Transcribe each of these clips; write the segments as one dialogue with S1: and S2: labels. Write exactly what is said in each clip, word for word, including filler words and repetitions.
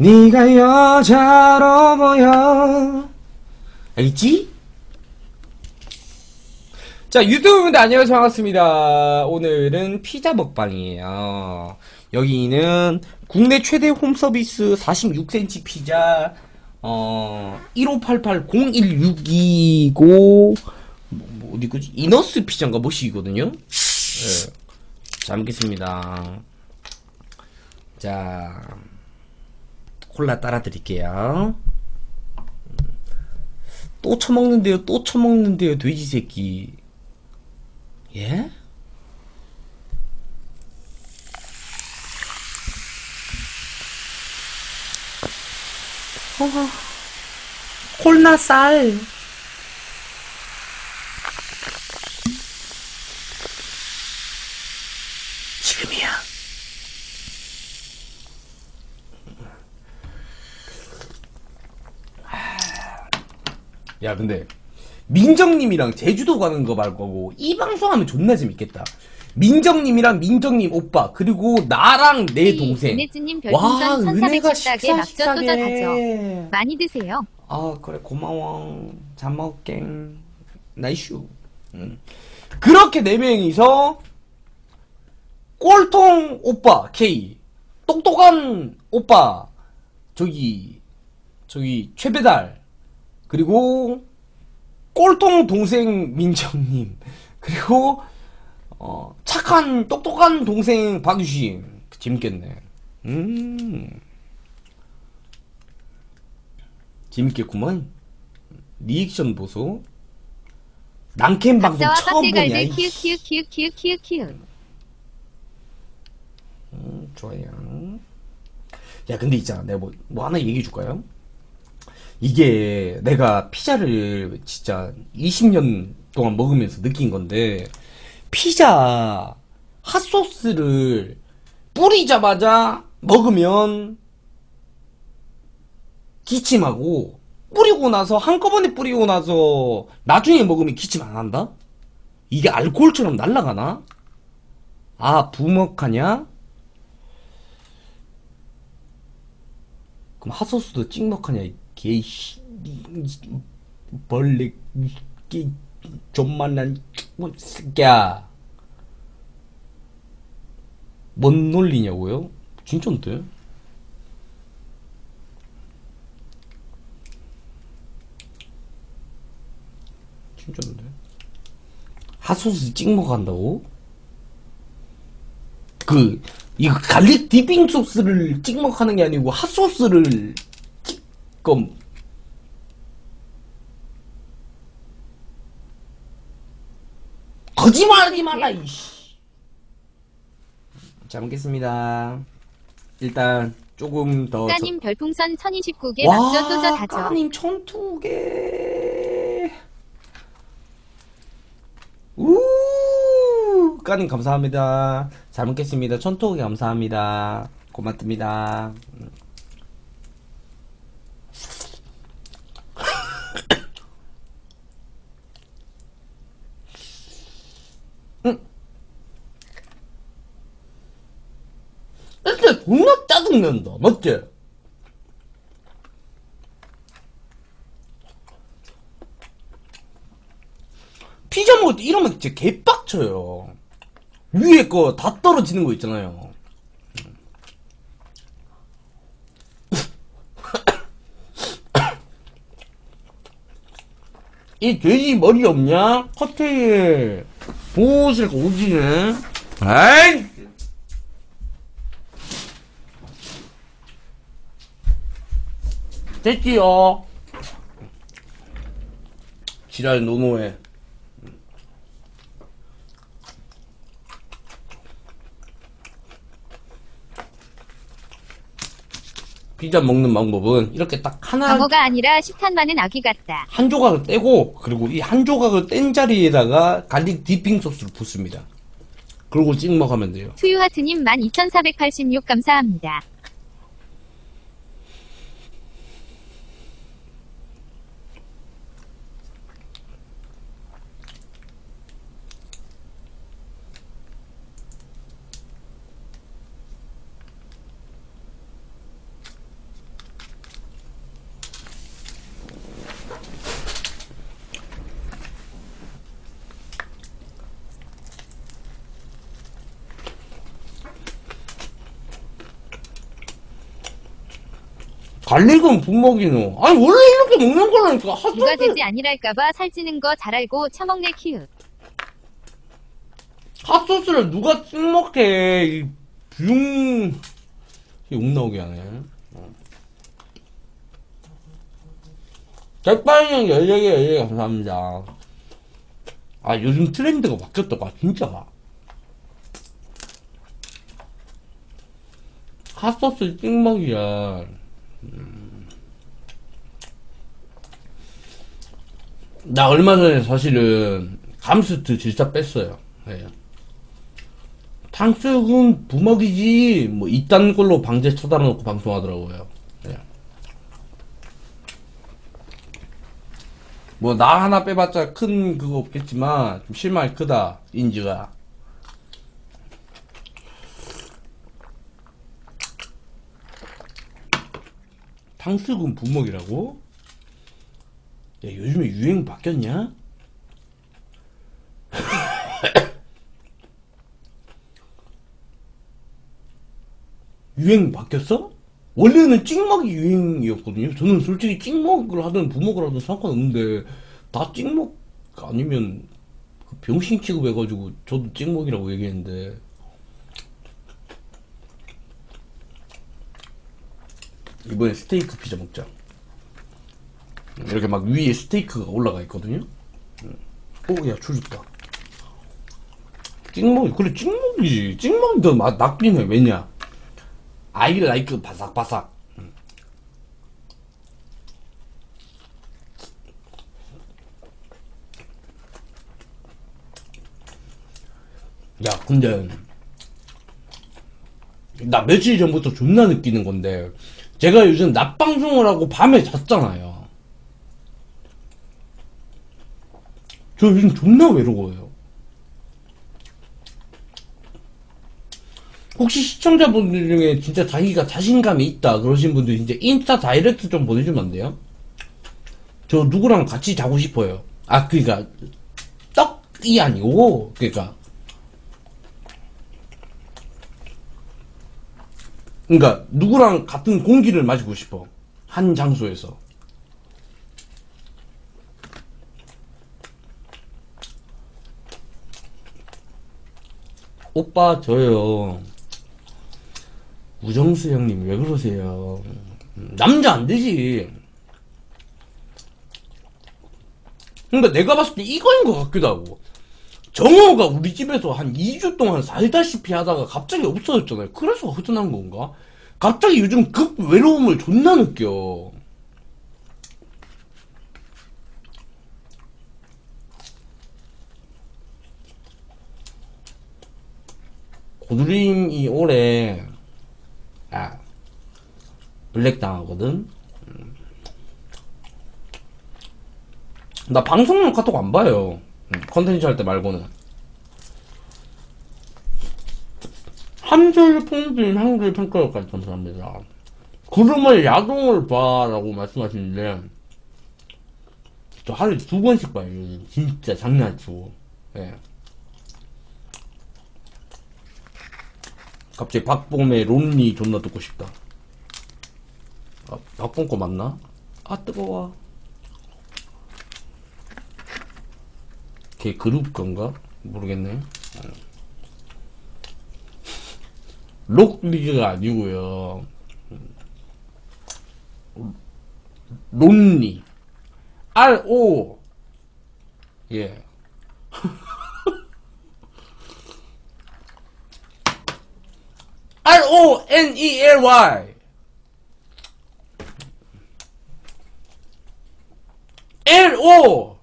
S1: 네가 여자로 보여. 알겠지? 자, 유튜브분들 안녕하세요. 반갑습니다. 오늘은 피자 먹방이에요. 여기는 국내 최대 홈서비스 사십육 센티미터 피자, 어, 일오팔팔 공일육이고, 뭐, 뭐 어디 거지? 이너스 피자인가 뭐시거든요? 네. 잘 먹겠습니다. 자, 콜라 따라 드릴게요. 또 처먹는데요, 또 처먹는데요, 돼지 새끼. 예? 어, 콜라 쌀. 지금이야. 야, 근데 민정님이랑 제주도 가는 거 말 거고 이 방송하면 존나 재밌겠다. 민정님이랑 민정님 오빠 그리고 나랑 내 동생.
S2: 은혜즈님
S1: 와,
S2: 별풍선
S1: 은혜가
S2: 천사백
S1: 식사
S2: 식사게 막저 또 가죠. 많이 드세요.
S1: 아, 그래, 고마워. 잘 먹게. 나이슈. 응. 그렇게 네 명이서 꼴통 오빠 K, 똑똑한 오빠 저기 저기 최배달, 그리고 꼴통 동생 민정님, 그리고 어, 착한 똑똑한 동생 박유신. 재밌겠네. 음, 재밌겠구만. 리액션 보소. 낭캠 방송 처음 보냐.
S2: 키읔 키읔 키읔 키읔 키읔 키읔.
S1: 음, 좋아요. 야, 근데 있잖아. 내가 뭐, 뭐 하나 얘기해 줄까요? 이게 내가 피자를 진짜 이십 년 동안 먹으면서 느낀 건데, 피자 핫소스를 뿌리자마자 먹으면 기침하고, 뿌리고 나서 한꺼번에 뿌리고 나서 나중에 먹으면 기침 안 한다? 이게 알코올처럼 날아가나? 아, 부먹하냐? 그럼 핫소스도 찍먹하냐? 이 개씨, 벌레, 개, 존만한 새끼야. 뭔 논리냐고요? 진짠데? 진짜인데? 핫소스 찍먹한다고? 그, 이거 갈릭 디핑 소스를 찍먹하는 게 아니고 핫소스를 찍검. 거짓말하지 마라, 이씨. 잘 먹겠습니다. 일단 조금 더.
S2: 까님
S1: 저...
S2: 별풍선 천이십구 개 막저 또 저 다죠.
S1: 까님 천두 개. 우 까님 감사합니다. 잘 먹겠습니다. 천두 개 감사합니다. 고맙습니다. 응. 진짜 존나 짜증난다. 맞지? 피자 먹을 때 이러면 진짜 개빡쳐요. 위에 거 다 떨어지는 거 있잖아요. 이 돼지 머리 없냐? 커트에 보슬 오지네. 아이! 됐지요? 지랄 노노해. 피자 먹는 방법은 이렇게 딱 하나,
S2: 광어가 아니라 식탐 많은 아기 같다.
S1: 한 조각을 떼고, 그리고 이 한 조각을 뗀 자리에다가 갈릭 디핑 소스를 붓습니다. 그리고 찍먹하면 돼요.
S2: 투유하트님 만 이천사백팔십육 감사합니다.
S1: 갈 익은 분먹이노. 아니, 원래 이렇게 먹는 거라니까.
S2: 누가
S1: 핫소스,
S2: 돼지 아니랄까봐 살찌는 거 잘 알고 처먹네 키읔.
S1: 핫소스를 누가 찍먹해. 이, 뷰, 욕 나오게 하네. 백반형 열네 개, 열네 개 감사합니다. 아, 요즘 트렌드가 바뀌었다가, 진짜가. 핫소스 찍먹이야. 음. 나 얼마 전에 사실은 감스트 질차 뺐어요. 네. 탕수육은 부먹이지, 뭐, 이딴 걸로 방제 쳐달아놓고 방송하더라고요. 네. 뭐, 나 하나 빼봤자 큰 그거 없겠지만, 좀 실망이 크다, 인지가. 탕수육은 부먹이라고? 야, 요즘에 유행 바뀌었냐? 유행 바뀌었어? 원래는 찍먹이 유행이었거든요. 저는 솔직히 찍먹을 하든 부먹을 하든 상관없는데, 다 찍먹 아니면 그 병신 취급해가지고 저도 찍먹이라고 얘기했는데, 이번에 스테이크 피자 먹자. 이렇게 막 위에 스테이크가 올라가 있거든요. 오, 야, 줄였다. 찍먹이, 그래, 찍먹이지. 찍먹이 더 맛, 낫긴 해. 왜냐? I like 바삭바삭. 야, 근데, 나 며칠 전부터 존나 느끼는 건데, 제가 요즘 낮방송을 하고 밤에 잤잖아요. 저 요즘 존나 외로워요. 혹시 시청자분들 중에 진짜 자기가 자신감이 있다 그러신 분들 이제 인스타 다이렉트 좀 보내주면 안 돼요? 저 누구랑 같이 자고 싶어요. 아, 그니까 떡이 아니고, 그니까 그니까 누구랑 같은 공기를 마시고 싶어. 한 장소에서. 오빠, 저요. 우정수 형님 왜 그러세요? 남자 안 되지. 근데 내가 봤을 때 이거인 것 같기도 하고. 정호가 우리 집에서 한 이 주 동안 살다시피 하다가 갑자기 없어졌잖아요. 그래서 허전한 건가? 갑자기 요즘 급 외로움을 존나 느껴. 고드림이 올해 아 블랙 당하거든. 나 방송용 카톡 안 봐요. 컨텐츠 할 때 말고는. 한줄 퐁님 한줄 팬클럽까지 감사합니다. 구름을 야동을 봐라고 말씀하시는데 저 하루에 두 번씩 봐요. 진짜 장난 안 치고. 예. 갑자기 박봄의 론리 존나 듣고 싶다. 아, 박봄 거 맞나? 아, 뜨거워. 걔 그룹 건가? 모르겠네. 록리가 아니고요. 론리. 알 오. 예. 알 오 엔 이 엘 와이. 엘 오.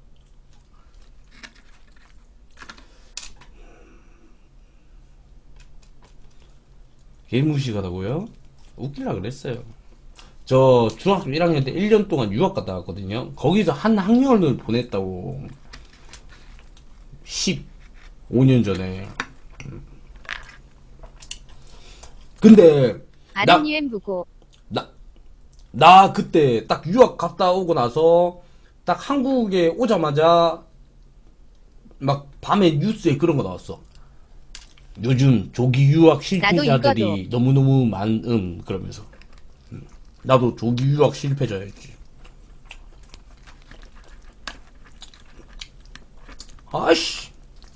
S1: 개무식하다고요? 웃길라 그랬어요. 저 중학교 일 학년 때 일 년 동안 유학 갔다 왔거든요. 거기서 한 학년을 보냈다고. 십오 년 전에. 근데 나,
S2: 아르니엠 부고.
S1: 나, 나 그때 딱 유학 갔다 오고 나서 딱 한국에 오자마자 막 밤에 뉴스에 그런 거 나왔어. 요즘 조기 유학 실패자들이 너무너무 많음 그러면서. 나도 조기 유학 실패자였지. 아씨.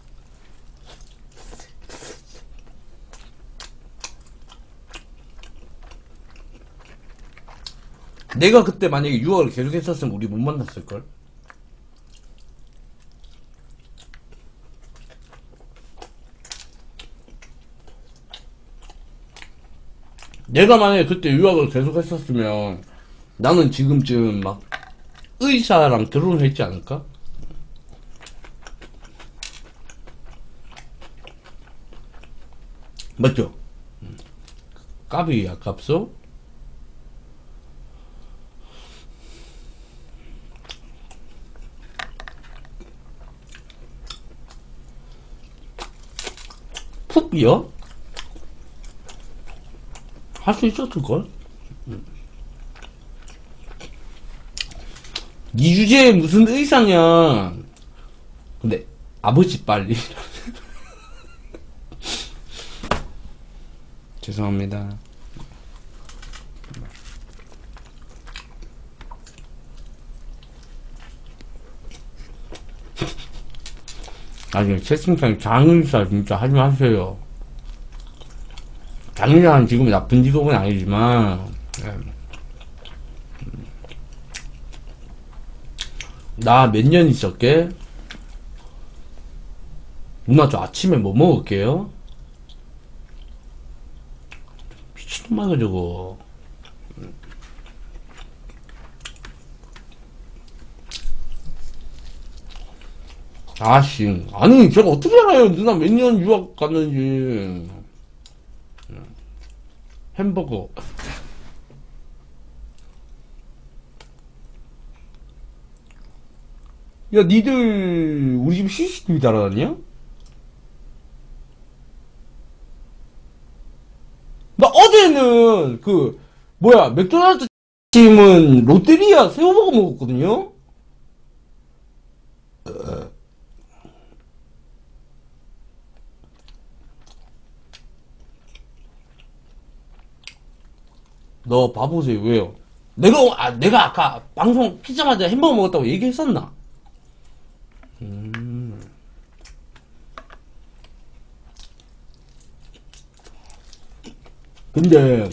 S1: 내가 그때 만약에 유학을 계속 했었으면 우리 못 만났을걸? 내가 만약에 그때 유학을 계속 했었으면 나는 지금쯤 막 의사랑 결혼을 했지 않을까? 맞죠? 까비 아깝소? 푹이요? 할 수 있었을걸? 이 주제에 무슨 의사냐? 근데 아버지 빨리 죄송합니다. 아니 채팅창 장의사 진짜 하지 마세요. 장의사는 지금 나쁜 직업은 아니지만 나 몇 년 있었게? 누나 저 아침에 뭐 먹을게요? 미친놈아가 저거. 아씨, 아니 제가 어떻게 알아요 누나 몇 년 유학 갔는지. 햄버거. 야 니들 우리 집 씨씨티비 달아놨냐? 나 어제는 그 뭐야 맥도날드 팀은 롯데리아 새우버거 먹었거든요? 너 봐보세요. 왜요? 내가 아 내가 아까 방송 키자마자 햄버거 먹었다고 얘기했었나? 음. 근데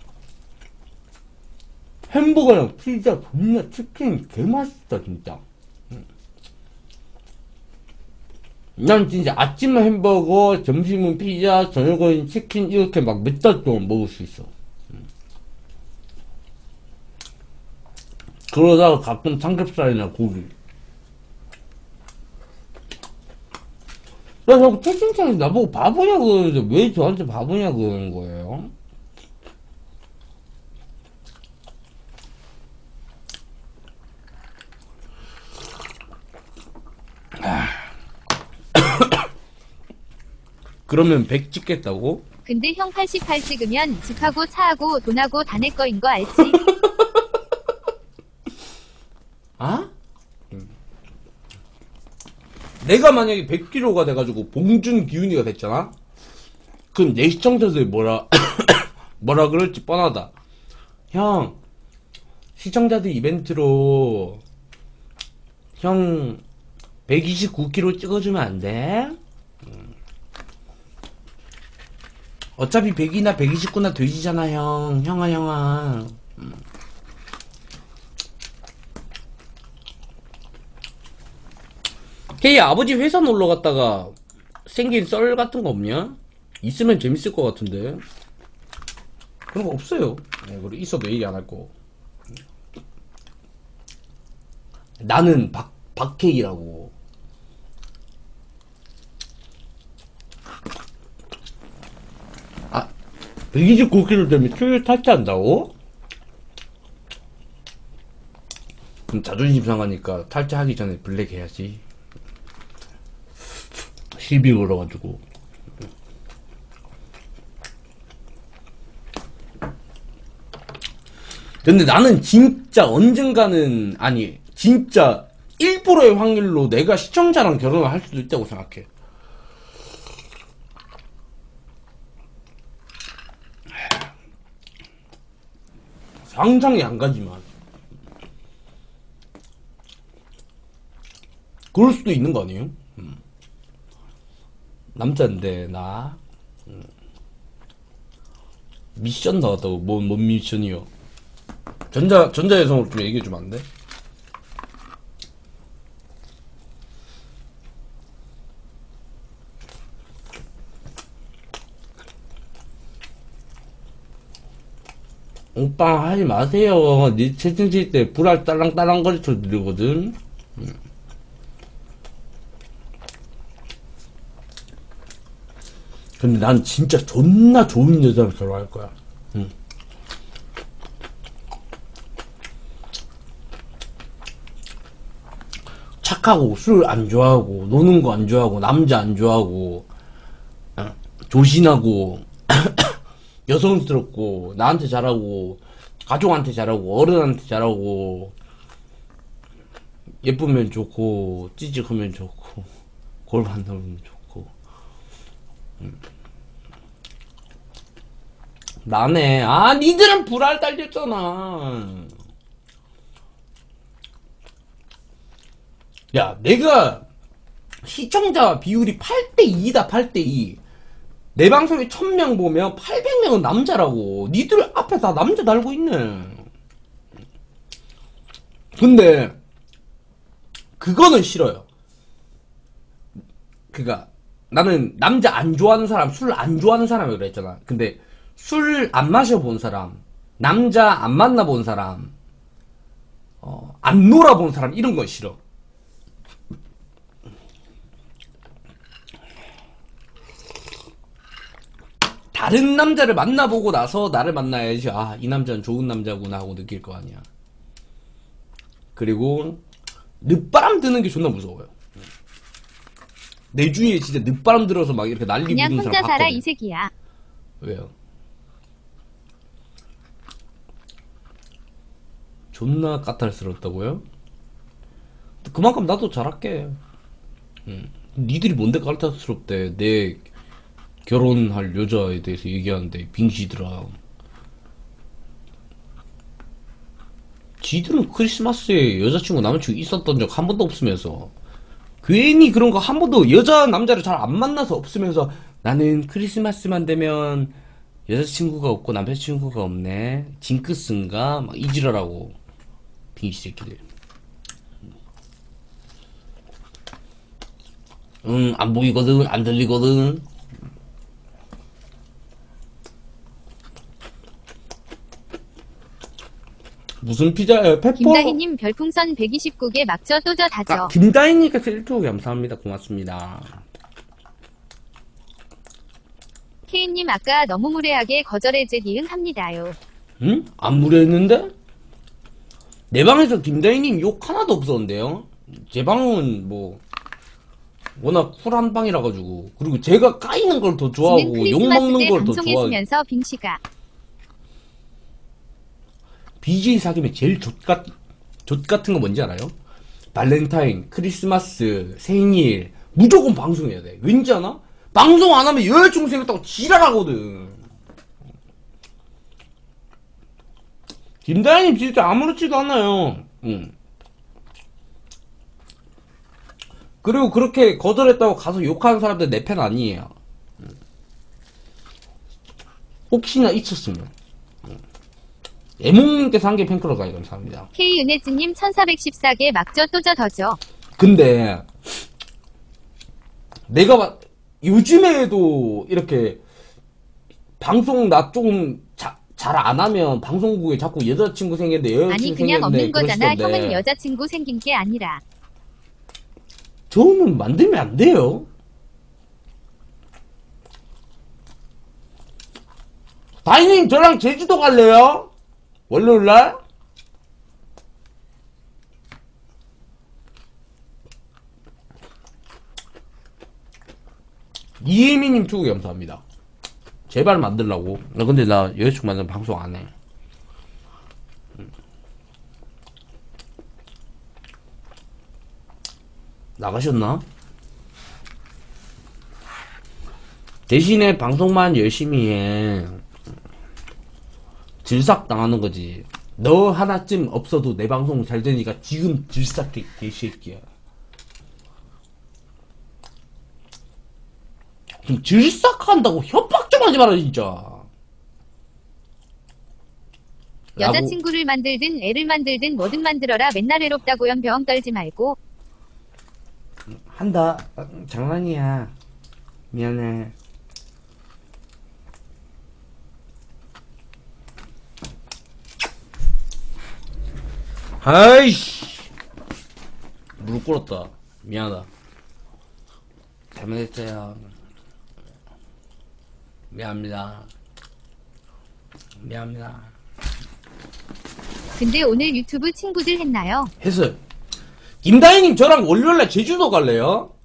S1: 햄버거랑 피자 존나 치킨 개맛있다 진짜. 난 진짜 아침은 햄버거, 점심은 피자, 저녁은 치킨 이렇게 막 몇 달 동안 먹을 수 있어. 그러다가 가끔 삼겹살이나 고기. 나 자꾸 채팅창에서 나보고 바보냐 그러는데 왜 저한테 바보냐 그러는 거예요? 그러면 백 찍겠다고?
S2: 근데 형 팔십팔 찍으면 집하고 차하고 돈하고 다 내 거인 거 알지?
S1: 아? 내가 만약에 백 킬로그램가 돼가지고 봉준 기훈이가 됐잖아? 그럼 내 시청자들이 뭐라 뭐라 그럴지 뻔하다. 형 시청자들 이벤트로 형 백이십구 킬로그램 찍어주면 안 돼? 어차피 백이나 백이십구나 돼지잖아 형. 형아 형아. 걔 아버지 회사 놀러 갔다가 생긴 썰 같은 거 없냐? 있으면 재밌을 것 같은데. 그런 거 없어요. 네, 그리고 있어도 얘기 안 할 거. 나는 박, 박케이라고. 아, 백이십구 킬로그램 되면 출혈 탈퇴한다고? 그럼 자존심 상하니까 탈퇴하기 전에 블랙 해야지. 시비 걸어가지고. 근데 나는 진짜 언젠가는, 아니 진짜 일 퍼센트의 확률로 내가 시청자랑 결혼을 할 수도 있다고 생각해. 상상이 안 가지만. 그럴 수도 있는 거 아니에요? 음. 남자인데, 나. 음. 미션 나왔다고. 뭔, 뭔 미션이요? 전자, 전자여성으로 좀 얘기해주면 안 돼? 오빠 하지 마세요. 니 채팅 칠 때 불알 딸랑딸랑 거리 소리 들리거든. 음. 근데 난 진짜 존나 좋은 여자를 결혼할 거야. 응. 착하고 술 안 좋아하고 노는 거 안 좋아하고 남자 안 좋아하고 어, 조신하고 여성스럽고 나한테 잘하고 가족한테 잘하고 어른한테 잘하고 예쁘면 좋고 찌직하면 좋고 골반 넓으면 좋고. 음. 나네. 아, 니들은 불알 딸렸잖아. 야, 내가 시청자 비율이 팔 대 이다, 팔 대 이. 내 방송에 천 명 보면 팔백 명은 남자라고. 니들 앞에 다 남자 달고 있네. 근데, 그거는 싫어요. 그니까, 나는 남자 안 좋아하는 사람, 술 안 좋아하는 사람이라 그랬잖아. 근데, 술 안 마셔본 사람, 남자 안 만나본 사람, 어, 안 놀아본 사람, 이런 건 싫어. 다른 남자를 만나보고 나서 나를 만나야지, 아, 이 남자는 좋은 남자구나 하고 느낄 거 아니야. 그리고 늦바람 드는 게 존나 무서워요. 내 주위에 진짜 늦바람 들어서 막 이렇게 난리
S2: 그냥
S1: 부는
S2: 혼자
S1: 사람
S2: 살아
S1: 봤거든.
S2: 이 새끼야.
S1: 왜요? 존나 까탈스럽다고요? 그만큼 나도 잘할게. 응. 니들이 뭔데 까탈스럽대. 내 결혼할 여자에 대해서 얘기하는데 빙시들아. 지들은 크리스마스에 여자친구 남자친구 있었던 적 한 번도 없으면서 괜히 그런 거 한 번도 여자 남자를 잘 안 만나서 없으면서 나는 크리스마스만 되면 여자친구가 없고 남자친구가 없네 징크스인가 막 이지랄하고 빙시 새끼들. 응, 안 보이거든 안 들리거든. 무슨 피자예요? 페퍼?
S2: 김다희님 별풍선 백이십구 개 막저 또저 다져.
S1: 아, 김다희님께서 일 초 감사합니다. 고맙습니다.
S2: 케이님 아까 너무 무례하게 거절해제 니응 합니다요.
S1: 응? 안 무례했는데? 내 방에서 김다희님 욕 하나도 없었는데요? 제 방은 뭐 워낙 쿨한 방이라 가지고. 그리고 제가 까이는 걸 더
S2: 지는
S1: 좋아하고 욕
S2: 크리스마스
S1: 먹는
S2: 때
S1: 걸 더 좋아하고.
S2: 방송했으면서 빙시가
S1: 비제이 사귀면 제일 좆같, 좆같은 거 뭔지 알아요? 발렌타인, 크리스마스, 생일 무조건 방송해야 돼. 왠지 아나? 방송 안 하면 여자친구 생겼다고 지랄하거든. 김다희님 진짜 아무렇지도 않아요. 응. 그리고 그렇게 거절했다고 가서 욕하는 사람들 내 팬 아니에요. 응. 혹시나 있었으면. 애몽님께서 한 개 팬클럽 가입 감사합니다.
S2: K은혜즈님 천사백십사 개 막저 또저 더죠.
S1: 근데 내가 봐- 요즘에도 이렇게 방송 나 조금 잘 안 하면 방송국에 자꾸 여자친구 생겼는데 여자친구
S2: 아니 그냥
S1: 생겼는데
S2: 없는 거잖아.
S1: 그러시던데.
S2: 형은 여자친구 생긴 게 아니라.
S1: 저는 만들면 안 돼요. 다희님 저랑 제주도 갈래요? 월요일날? 이혜미님 추구 감사합니다. 제발 만들라고. 나 근데 나 여자친구 만나면 방송 안 해. 나가셨나? 대신에 방송만 열심히 해. 질삭 당하는 거지. 너 하나쯤 없어도 내 방송 잘 되니까 지금 질삭해, 개새끼야. 좀 질삭한다고 협박 좀 하지 마라, 진짜.
S2: 여자친구를 만들든 애를 만들든 뭐든 만들어라. 맨날 외롭다고 연병 떨지 말고.
S1: 한다. 아, 장난이야. 미안해. 아이씨. 무릎 꿇었다. 미안하다. 잘못했어요. 미안합니다. 미안합니다.
S2: 근데 오늘 유튜브 친구들 했나요?
S1: 했어요. 김다희님 저랑 월요일날 제주도 갈래요?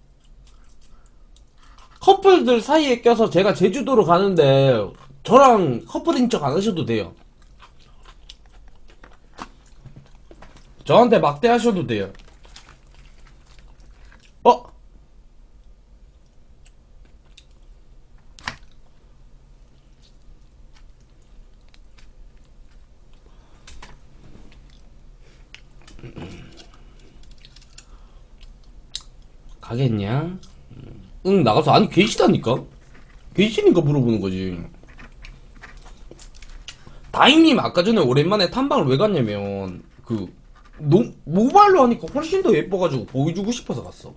S1: 커플들 사이에 껴서 제가 제주도로 가는데 저랑 커플인 척 안 하셔도 돼요. 저한테 막대하셔도 돼요. 어? 가겠냐? 응, 나가서. 아니, 계시다니까? 계시니까 물어보는 거지. 다잉님 아까 전에 오랜만에 탐방을 왜 갔냐면 그 노, 모바일로 하니까 훨씬 더 예뻐가지고 보여주고 싶어서 갔어.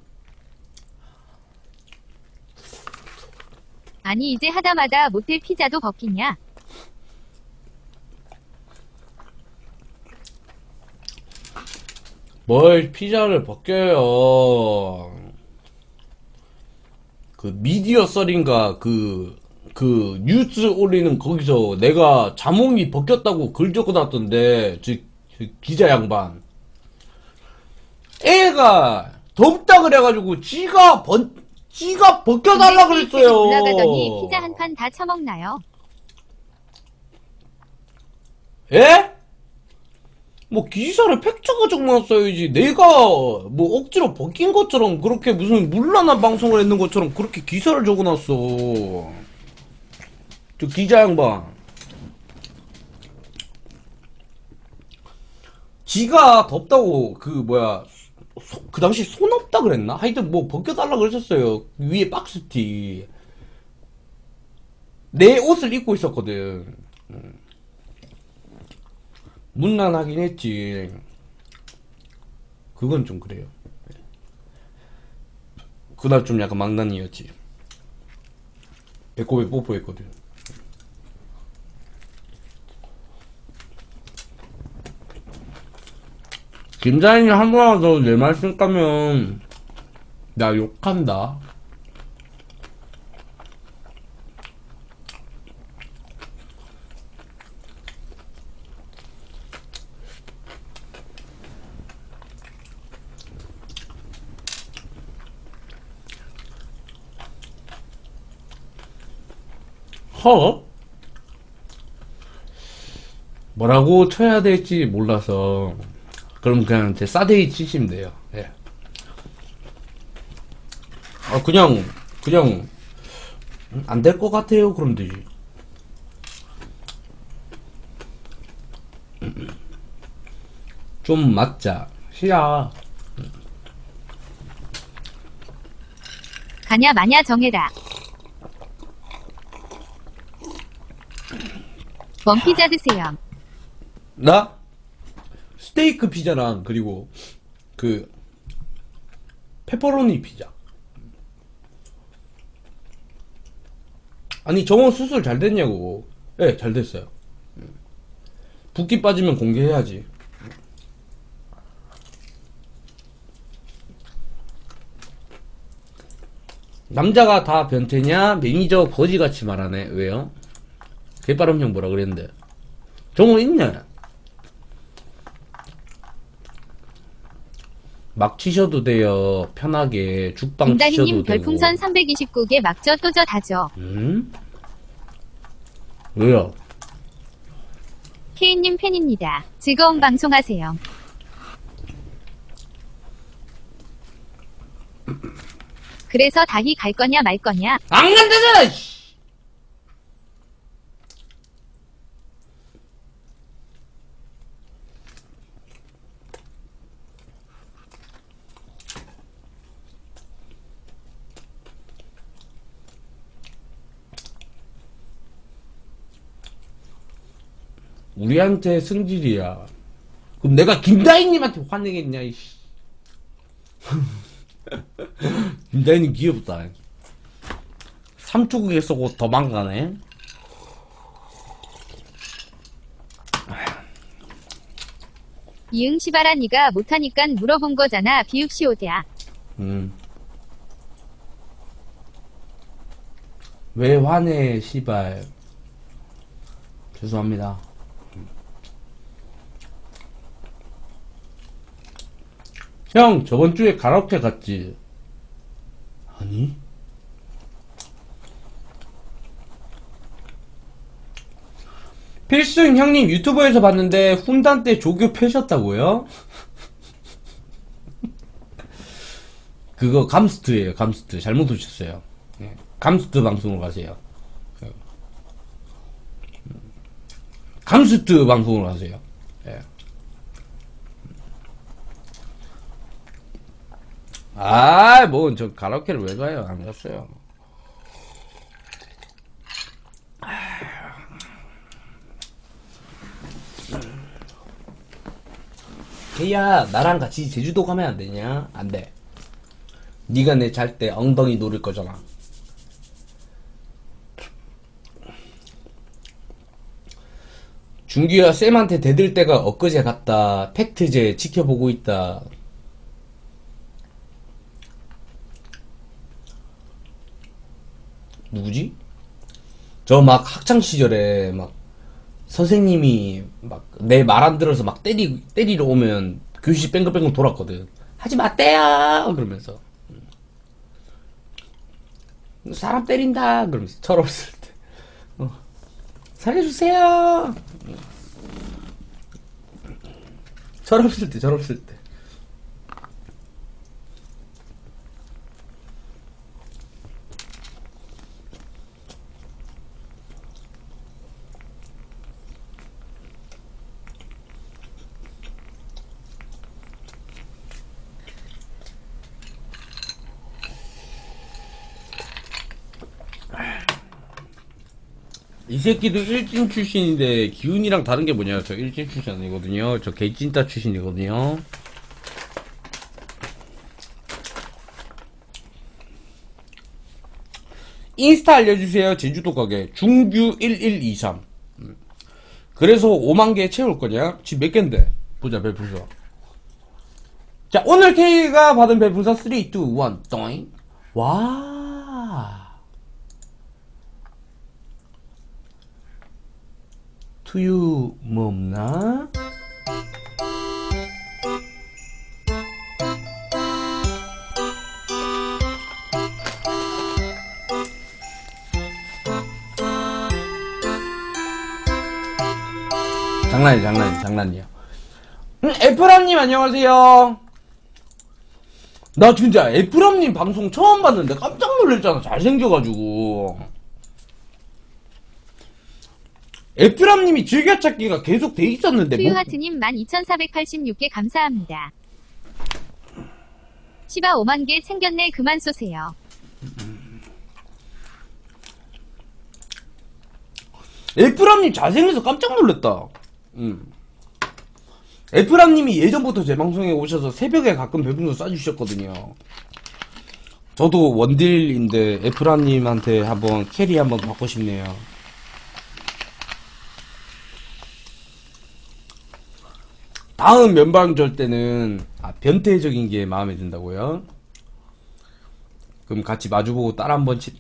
S2: 아니 이제 하다마다 모텔 피자도 벗기냐?
S1: 뭘 피자를 벗겨요. 그 미디어 썰인가 그, 그 뉴스 올리는 거기서 내가 자몽이 벗겼다고 글 적어놨던데 저, 저 기자 양반 애가 덥다 그래가지고 지가 번 지가 벗겨달라
S2: 근데
S1: 그랬어요.
S2: 올라가더니 피자 한 판 다 처먹나요?
S1: 예? 뭐 기사를 팩트가 적어놨어야지. 내가 뭐 억지로 벗긴 것처럼 그렇게 무슨 물란한 방송을 했는 것처럼 그렇게 기사를 적어놨어. 저 기자 양반. 지가 덥다고 그 뭐야 소- 그 당시 손 없다 그랬나? 하여튼 뭐 벗겨달라 그랬었어요. 위에 박스티. 내 옷을 입고 있었거든. 문란하긴 했지. 그건 좀 그래요. 그날 좀 약간 망난이었지. 배꼽에 뽀뽀했거든. 김자인이 한 번 더 내 말씀 까면 나 욕한다. 허? 뭐라고 쳐야 될지 몰라서 그럼 그냥 제 싸대기 치시면 돼요. 예. 아 그냥 그냥 안 될 것 같아요. 그럼 되지. 좀 맞자. 시야.
S2: 가냐 마냐 정해라. 원 피자 드세요.
S1: 나 스테이크 피자랑 그리고 그 페퍼로니 피자. 아니 정원 수술 잘 됐냐고. 예, 네, 잘 됐어요. 붓기 빠지면 공개해야지. 남자가 다 변태냐? 매니저 거지같이 말하네. 왜요? 개빠름 형 뭐라 그랬는데. 정원 있네. 막 치셔도 돼요. 편하게 죽방 치셔도
S2: 김다희님
S1: 되고.
S2: 별풍선 삼백이십구 개 막저 또저 다죠.
S1: 음? 왜요?
S2: 케이님 팬입니다. 즐거운 방송하세요. 그래서 다희 갈 거냐 말 거냐?
S1: 안 간다잖아. 씨. 우리한테 승질이야. 그럼 내가 김다희님한테 화내겠냐, 이씨. 김다희님 귀엽다. 삼초국에 쏘고 도망가네.
S2: 이응 시바라 니가 못하니깐 물어본 거잖아. 비읍시오대야.
S1: 음. 왜 화내, 시발. 죄송합니다. 형, 저번 주에 가라오케 갔지? 아니? 필승 형님 유튜브에서 봤는데 훈단 때 조교 펴셨다고요? 그거 감스트예요. 감스트 잘못 오셨어요. 네. 감스트 방송으로 가세요. 감스트 방송으로 가세요. 네. 아, 뭐 저 가라오케를 왜 가요? 안 갔어요. 걔야, 나랑 같이 제주도 가면 안 되냐? 안 돼. 네가 내 잘 때 엉덩이 노릴 거잖아. 준규야, 쌤한테 대들 때가 엊그제 같다. 팩트제 지켜보고 있다. 누구지? 저 막 학창시절에 막 선생님이 막 내 말 안 들어서 막 때리, 때리러 오면 교실 뺑글뺑글 돌았거든. 하지 마떼야! 그러면서. 사람 때린다! 그러면서. 철없을 때. 어. 살려주세요! 철없을 때, 철없을 때. 이 새끼도 일진 출신인데 기훈이랑 다른 게 뭐냐? 저 일진 출신 아니거든요. 저 개찐따 출신이거든요. 인스타 알려주세요. 제주도 가게 중규 일일이삼. 그래서 오만 개 채울 거냐? 지금 몇 개인데? 보자, 별풍선. 자, 오늘 K가 받은 별풍선 삼, 이, 일, 또잉. 와. 투유 뭐 없나? 장난이 장난이 장난이야. 음, 애플함님 안녕하세요. 나 진짜 애플함님 방송 처음 봤는데 깜짝 놀랐잖아. 잘생겨가지고. 애플함님이 즐겨찾기가 계속 돼 있었는데 뭐...
S2: 투유하트님 만 이천사백팔십육 개 감사합니다. 시바 오만 개 챙겼네. 그만 쏘세요.
S1: 애플함님 잘생겨서 깜짝 놀랐다. 음. 애플함님이 예전부터 제 방송에 오셔서 새벽에 가끔 별풍선 쏴주셨거든요. 저도 원딜인데 애플함님한테 한번 캐리 한번 받고 싶네요. 다음 면방절 때는 아, 변태적인 게 마음에 든다고요? 그럼 같이 마주보고 딸 한번 치...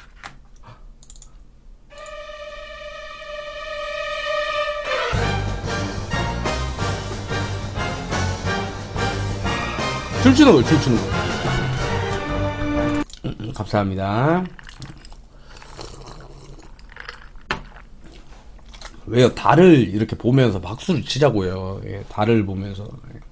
S1: 춤추는 거예요, 춤추는 거. 음, 음, 감사합니다. 왜요? 달을 이렇게 보면서 박수를 치자고요. 예, 달을 보면서.